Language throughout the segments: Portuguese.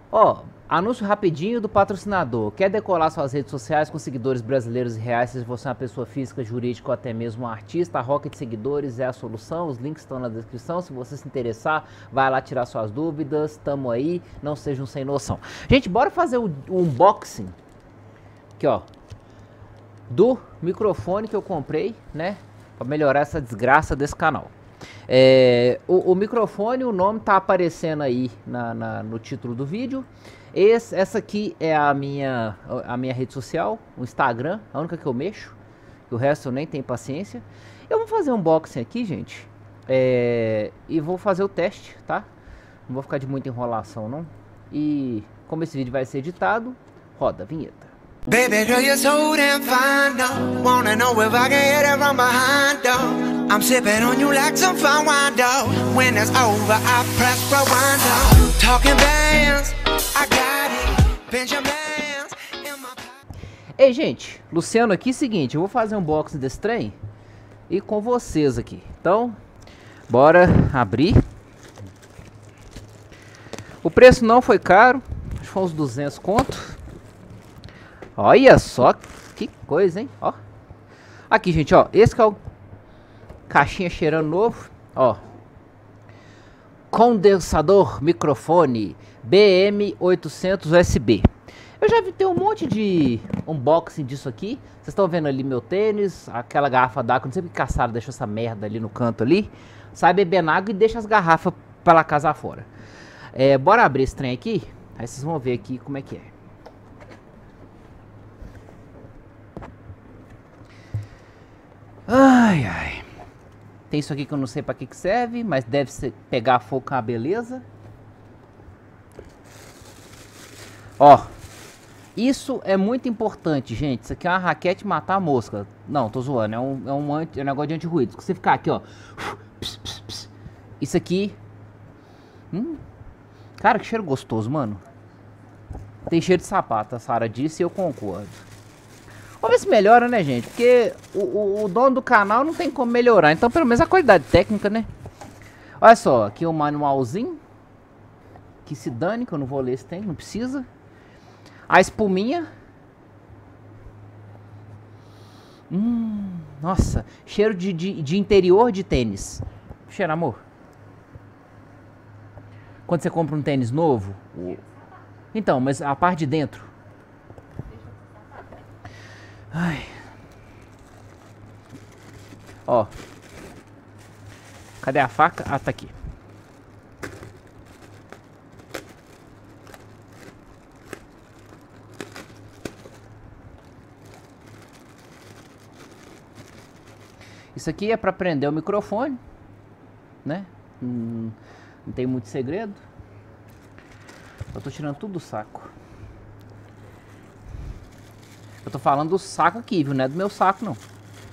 Ó, anúncio rapidinho do patrocinador. Quer decolar suas redes sociais com seguidores brasileiros e reais, se você é uma pessoa física, jurídica ou até mesmo um artista? A Rocket Seguidores é a solução. Os links estão na descrição. Se você se interessar, vai lá tirar suas dúvidas. Tamo aí. Não seja um sem noção. Gente, bora fazer o unboxing. Aqui, ó. Do microfone que eu comprei, né? Pra melhorar essa desgraça desse canal. O microfone, o nome tá aparecendo aí no título do vídeo. Essa aqui é a minha rede social, o Instagram, a única que eu mexo. O resto eu nem tenho paciência. Eu vou fazer um unboxing aqui, gente. E vou fazer o teste, tá? Não vou ficar de muita enrolação, não. E como esse vídeo vai ser editado, roda a vinheta. Baby girl, you're so damn fine, though. Wanna know if I can hit it from behind, though. I'm sipping on you like some fine wine, though. When it's over, I press rewind, though. Talking bands, I got it. Benjamins in my pocket. Ei, gente, Luciano aqui, seguinte, eu vou fazer um unboxing desse trem e com vocês aqui. Então, bora abrir. O preço não foi caro, acho que foi uns 200 conto. Olha só que coisa, hein? Ó. Aqui, gente, ó. Esse que é o caixinha cheirando novo. Ó. Condensador microfone BM800 USB. Eu já vi ter um monte de unboxing disso aqui. Vocês estão vendo ali meu tênis, aquela garrafa d'água. Não sei porque caçaram, deixou essa merda ali no canto ali. Sai bebendo água e deixa as garrafas pela casa fora. Bora abrir esse trem aqui. Aí vocês vão ver aqui como é que é. Ai, ai. Tem isso aqui que eu não sei pra que serve, mas deve ser pegar fogo com a beleza. Ó. Isso é muito importante, gente. Isso aqui é uma raquete matar mosca. Não, tô zoando. É um negócio de anti-ruído. Se você ficar aqui, ó. Isso aqui. Cara, que cheiro gostoso, mano. Tem cheiro de sapato, a Sara disse e eu concordo. Vamos ver se melhora, né, gente? Porque o dono do canal não tem como melhorar. Então, pelo menos a qualidade técnica, né? Olha só, aqui o manualzinho. Que se dane, que eu não vou ler se tem, não precisa. A espuminha. Nossa, cheiro de interior de tênis. Cheiro, amor. Quando você compra um tênis novo. Então, mas a parte de dentro. Ai. Ó. Cadê a faca? Ah, tá aqui. Isso aqui é para prender o microfone, né? Não tem muito segredo. Eu tô tirando tudo do saco. Eu tô falando do saco aqui, viu? Não é do meu saco, não.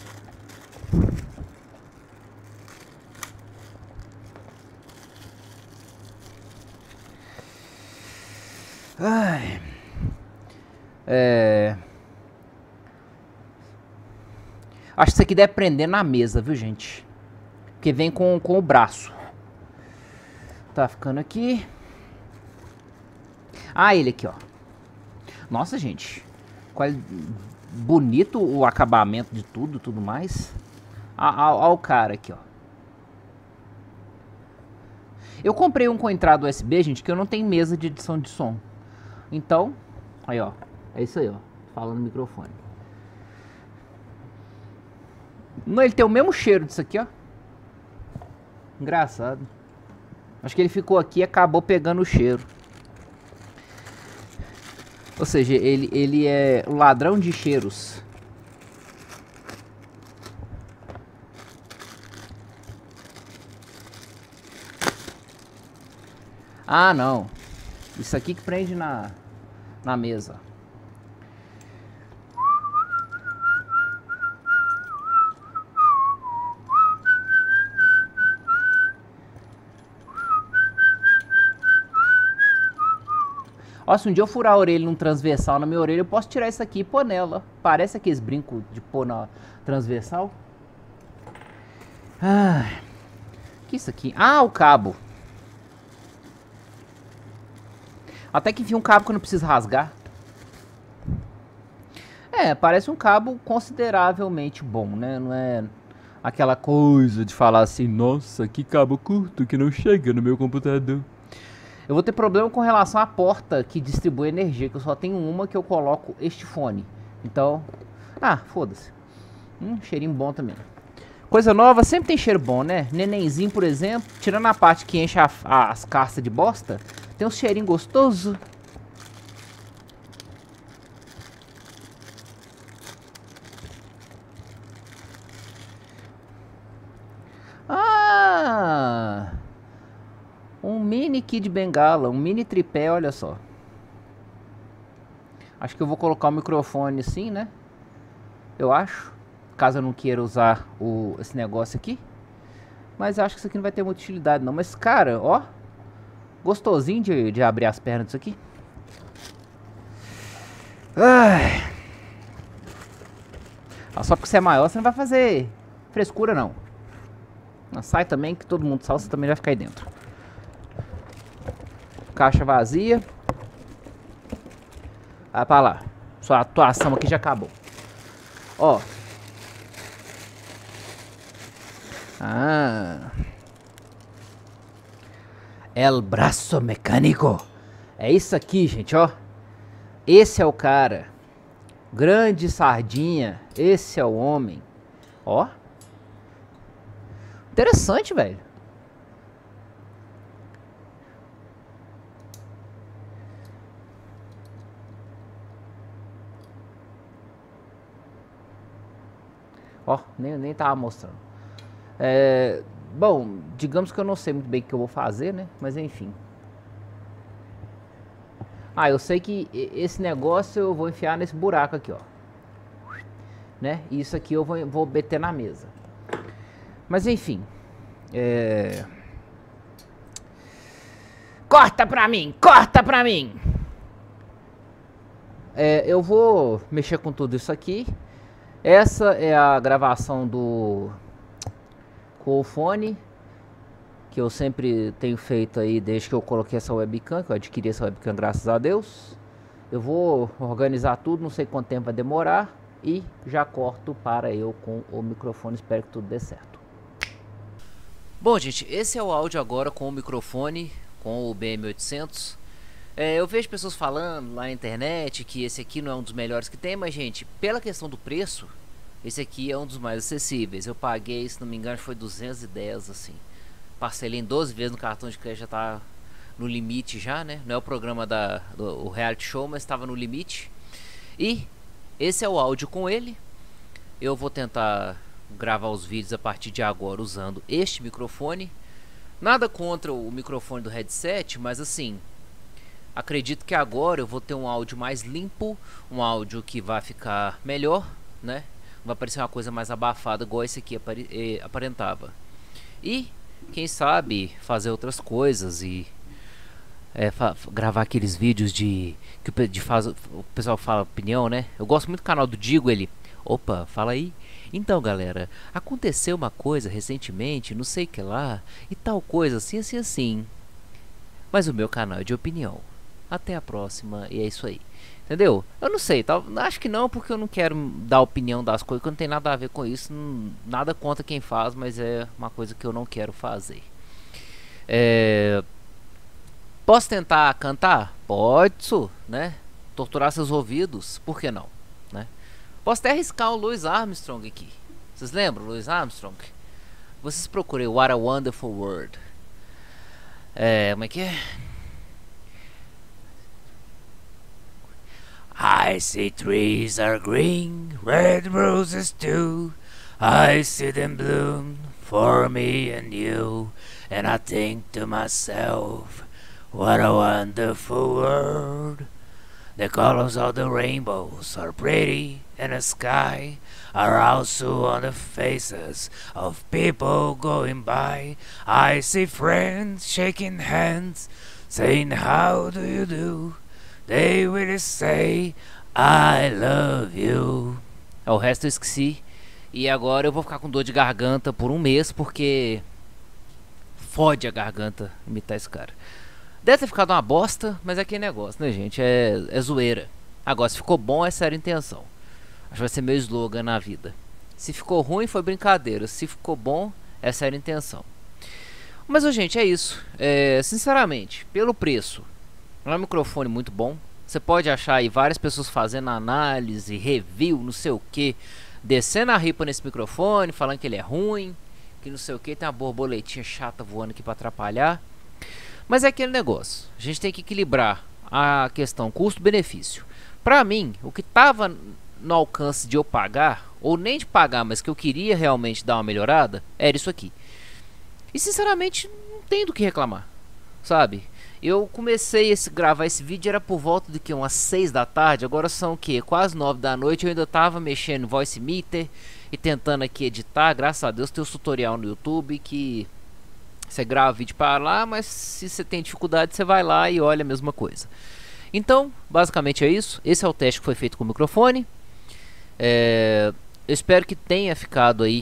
Ai. Acho que isso aqui deve prender na mesa, viu, gente? Porque vem com o braço. Tá ficando aqui. Ah, ele aqui, ó. Nossa, gente. Bonito o acabamento de tudo mais. Olha o cara aqui, ó. Eu comprei um com entrada USB, gente, que eu não tenho mesa de edição de som. Então, aí, ó. É isso aí, ó. Falando no microfone. Não, ele tem o mesmo cheiro disso aqui, ó. Engraçado. Acho que ele ficou aqui e acabou pegando o cheiro. Ou seja, ele é o ladrão de cheiros. Ah, não. Isso aqui que prende na mesa. Ó, se um dia eu furar a orelha num transversal na minha orelha, eu posso tirar isso aqui e pôr nela. Parece aqueles brincos de pôr na transversal. Ah, que isso aqui? Ah, o cabo. Até que enfim, um cabo que eu não preciso rasgar. É, parece um cabo consideravelmente bom, né? Não é aquela coisa de falar assim, nossa, que cabo curto que não chega no meu computador. Eu vou ter problema com relação à porta que distribui energia, que eu só tenho uma que eu coloco este fone. Então, foda-se. Cheirinho bom também. Coisa nova sempre tem cheiro bom, né? Nenenzinho, por exemplo, tirando a parte que enche as castas de bosta, tem um cheirinho gostoso. Um mini Kid Bengala, um mini tripé, olha só. Acho que eu vou colocar o microfone assim, né? Eu acho. Caso eu não queira usar esse negócio aqui. Mas acho que isso aqui não vai ter muita utilidade não. Mas, cara, ó. Gostosinho de abrir as pernas disso aqui. Ai. Só porque você é maior, você não vai fazer frescura, não. Sai também, que todo mundo sabe, você também vai ficar aí dentro. Caixa vazia. Vai pra lá. Sua atuação aqui já acabou. Ó. El braço mecânico. É isso aqui, gente, ó. Esse é o cara. Grande sardinha. Esse é o homem. Ó. Interessante, velho. Ó, nem tava mostrando. Bom, digamos que eu não sei muito bem o que eu vou fazer, né? Mas enfim. Eu sei que esse negócio eu vou enfiar nesse buraco aqui, ó. Né? E isso aqui eu vou meter na mesa. Mas enfim. Corta pra mim! Corta pra mim! Eu vou mexer com tudo isso aqui. Essa é a gravação com o fone que eu sempre tenho feito aí desde que eu coloquei essa webcam, que eu adquiri essa webcam, graças a Deus. Eu vou organizar tudo, não sei quanto tempo vai demorar, e já corto para eu com o microfone, espero que tudo dê certo. Bom, gente, esse é o áudio agora com o microfone, com o BM800. Eu vejo pessoas falando lá na internet que esse aqui não é um dos melhores que tem, mas, gente, pela questão do preço, esse aqui é um dos mais acessíveis. Eu paguei, se não me engano, foi 210, assim. Parcelei em 12 vezes no cartão de crédito, já tá no limite já, né? Não é o programa do reality show, mas estava no limite. E esse é o áudio com ele. Eu vou tentar gravar os vídeos a partir de agora usando este microfone. Nada contra o microfone do headset, mas assim, acredito que agora eu vou ter um áudio mais limpo, um áudio que vai ficar melhor, né? Vai parecer uma coisa mais abafada, igual esse aqui aparentava. E, quem sabe, fazer outras coisas e gravar aqueles vídeos que o pessoal fala opinião, né? Eu gosto muito do canal do Digo, ele... Opa, fala aí. Então, galera, aconteceu uma coisa recentemente, não sei o que lá, e tal coisa, assim, assim, assim. Mas o meu canal é de opinião. Até a próxima, e é isso aí. Entendeu? Eu não sei, acho que não, porque eu não quero dar opinião das coisas, que não tem nada a ver com isso, nada contra quem faz, mas é uma coisa que eu não quero fazer. Posso tentar cantar? Pode, né? Torturar seus ouvidos, por que não? Né? Posso até arriscar o Louis Armstrong aqui. Vocês lembram Louis Armstrong? Vocês procurem What a Wonderful World. Como é que é? I see trees are green, red roses too. I see them bloom for me and you. And I think to myself, what a wonderful world. The colors of the rainbows are pretty, and the sky are also on the faces of people going by. I see friends shaking hands, saying how do you do. They will say I love you. O resto eu esqueci. E agora eu vou ficar com dor de garganta por um mês, porque fode a garganta imitar esse cara. Deve ter ficado uma bosta, mas é aquele negócio, né, gente? É zoeira. Agora, se ficou bom, é séria intenção. Acho que vai ser meu slogan na vida. Se ficou ruim, foi brincadeira. Se ficou bom, é séria intenção. Mas, gente, é isso. Sinceramente, pelo preço, é um microfone muito bom. Você pode achar aí várias pessoas fazendo análise, review, não sei o que, descendo a ripa nesse microfone, falando que ele é ruim, que não sei o que, tem uma borboletinha chata voando aqui pra atrapalhar. Mas é aquele negócio, a gente tem que equilibrar a questão custo-benefício. Pra mim, o que tava no alcance de eu pagar, ou nem de pagar, mas que eu queria realmente dar uma melhorada, era isso aqui. E sinceramente, não tem do que reclamar, sabe? Eu comecei a gravar esse vídeo, era por volta de que umas 6 da tarde, agora são o que? Quase 9 da noite, eu ainda tava mexendo no Voice Meter e tentando aqui editar. Graças a Deus tem um tutorial no YouTube que você grava vídeo para lá, mas se você tem dificuldade você vai lá e olha a mesma coisa. Então, basicamente é isso. Esse é o teste que foi feito com o microfone. Eu espero que tenha ficado aí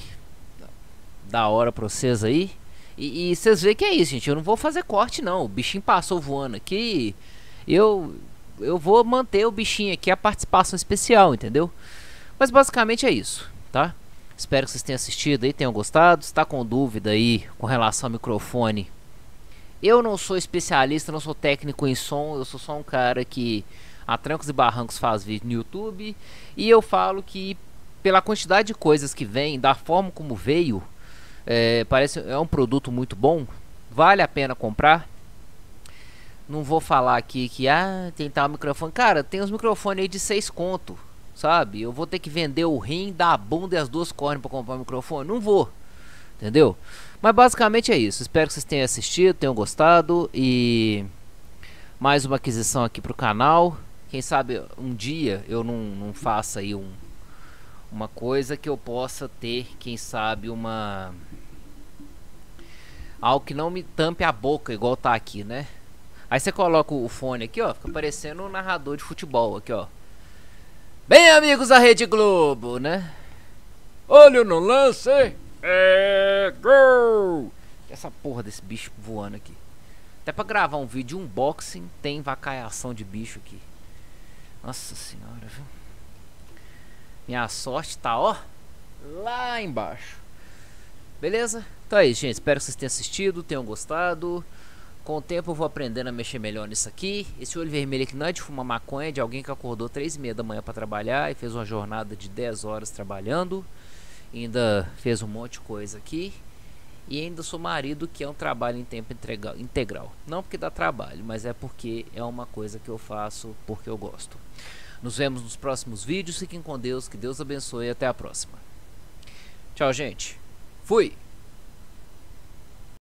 da hora pra vocês aí. E vocês veem que é isso, gente. Eu não vou fazer corte não. O bichinho passou voando aqui. Eu vou manter o bichinho aqui, a participação especial, entendeu? Mas basicamente é isso, tá? Espero que vocês tenham assistido aí, tenham gostado. Se tá com dúvida aí com relação ao microfone, eu não sou especialista, não sou técnico em som. Eu sou só um cara que a trancos e barrancos faz vídeo no YouTube. E eu falo que pela quantidade de coisas que vem, da forma como veio, parece um produto muito bom, vale a pena comprar. Não vou falar aqui que tem tal microfone. Cara, tem uns microfones aí de 6 conto, sabe? Eu vou ter que vender o rim, dar a bunda e as duas cornes pra comprar um microfone? Não vou, entendeu? Mas basicamente é isso. Espero que vocês tenham assistido, tenham gostado. E mais uma aquisição aqui pro canal. Quem sabe um dia eu não faça aí uma coisa que eu possa ter, quem sabe, algo que não me tampe a boca, igual tá aqui, né? Aí você coloca o fone aqui, ó, fica parecendo um narrador de futebol aqui, ó. Bem, amigos da Rede Globo, né? Olho no lance, gol! Essa porra desse bicho voando aqui. Até pra gravar um vídeo de unboxing tem vacaiação de bicho aqui. Nossa senhora, viu? Minha sorte tá, ó, lá embaixo. Beleza? Então é isso, gente. Espero que vocês tenham assistido, tenham gostado. Com o tempo eu vou aprendendo a mexer melhor nisso aqui. Esse olho vermelho aqui não é de fumar maconha, é de alguém que acordou 3h30 da manhã pra trabalhar e fez uma jornada de 10 horas trabalhando. E ainda fez um monte de coisa aqui. E ainda sou marido, que é um trabalho em tempo integral. Não porque dá trabalho, mas é porque é uma coisa que eu faço porque eu gosto. Nos vemos nos próximos vídeos. Fiquem com Deus, que Deus abençoe e até a próxima. Tchau, gente. Fui!